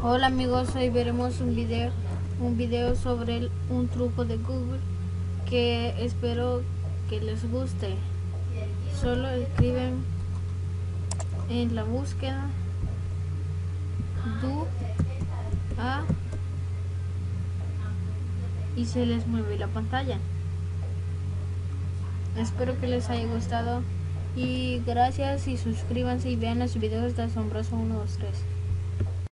Hola amigos, hoy veremos un video sobre un truco de Google que espero que les guste. Solo escriben en la búsqueda do a y se les mueve la pantalla. Espero que les haya gustado y gracias, y suscríbanse y vean los videos de Asombroso 1, 2, 3.